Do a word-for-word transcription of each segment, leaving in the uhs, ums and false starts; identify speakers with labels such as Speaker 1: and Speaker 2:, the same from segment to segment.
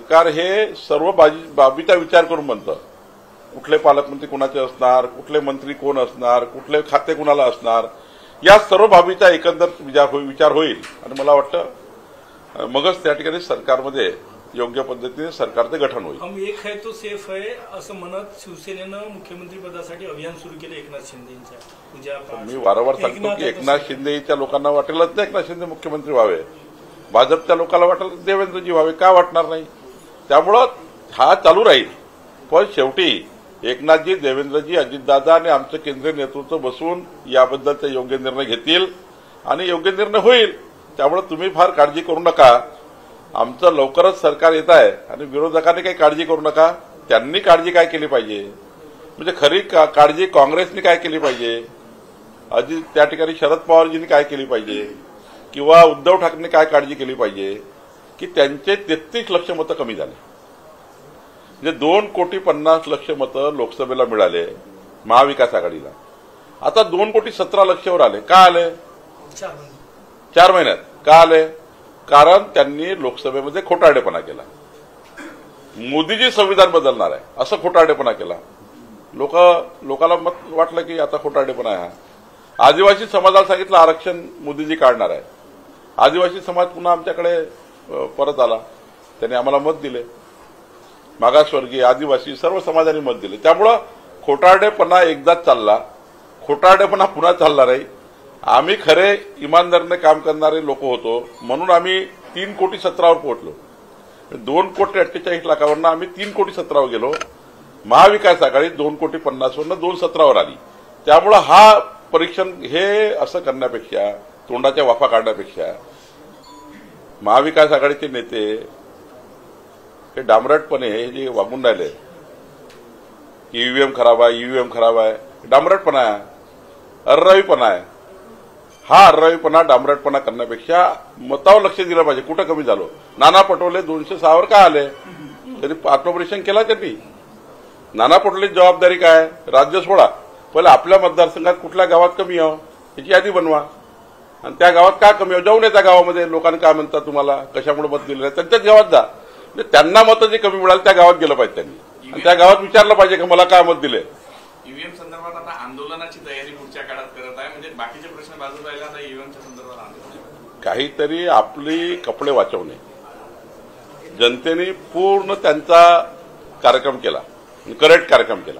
Speaker 1: सरकार हे सर्व बाजी बाबीचा विचार करून बनतं. कुठले पालकमंत्री कोणाचे असणार, कुठले मंत्री कोण असणार, कुठले खाते कुणाला असणार, या सर्व बाबीचा एकंदर विचार होईल आणि मला वाटतं मगच त्या ठिकाणी सरकारमध्ये योग्य पद्धतीने सरकारचे गठन होईल.
Speaker 2: हम एक है तो सेफ है असं म्हणत शिवसेनेनं मुख्यमंत्री पदासाठी अभियान सुरू केलं एकनाथ शिंदेंच्या.
Speaker 1: मी वारंवार सांगतो की एकनाथ शिंदेच्या लोकांना वाटेलच नाही एकनाथ शिंदे मुख्यमंत्री व्हावे, भाजपच्या लोकांना वाटेल देवेंद्रजी व्हावे, का वाटणार नाही. त्यामुळं हा चालू राहील. पण शेवटी एकनाथजी, देवेंद्रजी, अजितदादा आणि आमचं केंद्रीय नेतृत्व बसून याबद्दलचे योग्य निर्णय घेतील आणि योग्य निर्णय होईल. त्यामुळे तुम्ही फार काळजी करू नका. आमचं लवकरच सरकार येत आहे आणि विरोधकांनी काही काळजी करू नका. त्यांनी काळजी काय केली पाहिजे, म्हणजे खरी काळजी काँग्रेसने काय केली पाहिजे, अजित त्या ठिकाणी शरद पवारजींनी काय केली पाहिजे किंवा उद्धव ठाकरेंनी काय काळजी केली पाहिजे की त्यांचे तेहतीस लक्ष मतं कमी झाले. म्हणजे दोन कोटी पन्नास लक्ष मतं लोकसभेला मिळाले महाविकास आघाडीला. आता दोन कोटी सतरा लक्षावर आले. का आले? चार महिन्यात. का आले? कारण त्यांनी लोकसभेमध्ये खोटारडेपणा केला. मोदीजी संविधान बदलणार आहे असं खोटारडेपणा केला. लोक लोकांना मत वाटलं की आता खोटारडेपणा आहे. आदिवासी समाजाला सांगितलं आरक्षण मोदीजी काढणार आहे. आदिवासी समाज पुन्हा आमच्याकडे परत आला. त्यांनी आम्हाला मत दिले. मागासवर्गीय, आदिवासी सर्व समाजाने मत दिले. त्यामुळं खोटारडेपणा एकदाच चालला, खोटारडेपणा पुन्हा चालला नाही. आम्ही खरे इमानदारीने काम करणारे लोक होतो म्हणून आम्ही तीन कोटी सतरावर पोहोचलो. दोन कोटी अठ्ठेचाळीस लाखावरनं आम्ही तीन कोटी सतरावर गेलो. महाविकास आघाडी दोन कोटी पन्नासवरनं दोन सतरावर आली. त्यामुळं हा परीक्षण हे असं करण्यापेक्षा, तोंडाच्या वाफा काढण्यापेक्षा महाविकास आघाडीचे नेते हे डांबरटपणे हे जे वागून राहिले की ईव्हीएम खराब आहे, ईव्हीएम खराब आहे, डांबरटपणा आहे, अर्रावीपणा आहे. हा अर्रावीपणा, डांबरटपणा करण्यापेक्षा मतावर लक्ष दिलं पाहिजे. कुठं कमी झालो? नाना पटोले दोनशे सहावर का आले? तरी आत्मपरीक्षण केला त्यांनी. नाना पटोलेची जबाबदारी काय? राज्य सोडा, पहिले आपल्या मतदारसंघात कुठल्या गावात कमी आहो याची यादी बनवा आणि त्या गावात का कमी आहो जाऊन येत्या गावामध्ये लोकांनी काय म्हणतात तुम्हाला, कशामुळे मत दिलेलं आहे त्यांच्याच गावात जा. म्हणजे त्यांना मतं जे कमी मिळाली त्या गावात गेलं पाहिजे त्यांनी आणि त्या गावात विचारलं पाहिजे की मला काय मत दिले.
Speaker 3: ईव्हीएम संदर्भात आता आंदोलनाची तयारी पुढच्या काळात करत आहे, म्हणजे बाकीचे प्रश्न बाजूला राहिला आता ईव्हीएमच्या संदर्भात आंदोलन.
Speaker 1: काहीतरी आपली कपडे वाचवणे. जनतेने पूर्ण त्यांचा कार्यक्रम केला, करेक्ट कार्यक्रम केला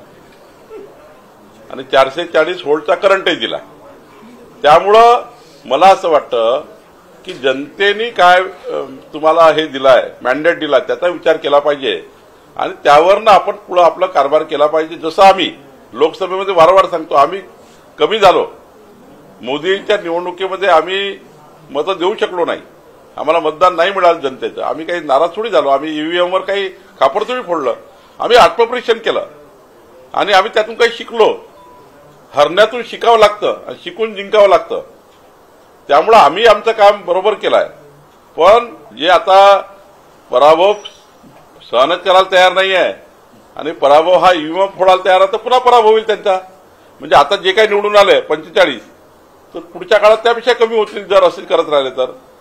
Speaker 1: आणि चारशे चाळीस व्होल्टचा करंटही दिला. त्यामुळं मला असं वाटतं की जनतेने काय तुम्हाला हे दिलाय, मॅन्डेट दिला, त्याचा विचार केला पाहिजे आणि त्यावरनं आपण पुढे आपला कारभार केला पाहिजे. जसं आम्ही लोकसभेमध्ये वारंवार सांगतो, आम्ही कमी झालो. मोदींच्या निवडणुकीमध्ये आम्ही मतं देऊ शकलो नाही, आम्हाला मतदान नाही मिळालं जनतेचं. आम्ही काही नाराज थोडी झालो, आम्ही ईव्हीएमवर काही खापड थोडी फोडलं. आम्ही आत्मपरीक्षण केलं आणि आम्ही त्यातून काही शिकलो. हरण्यातून शिकावं लागतं आणि शिकून जिंकावं लागतं. त्यामुळं आम्ही आमचं काम बरोबर केलं आहे. पण जे आता पराभव सहनच करायला तयार नाही आहे आणि पराभव हा ईव्हीएम फोडायला तयार आहे तर पुन्हा पराभव होईल त्यांचा. म्हणजे आता जे काही निवडून आले पंचेचाळीस तर पुढच्या काळात त्यापेक्षा कमी होतील जर असेच करत राहिले तर.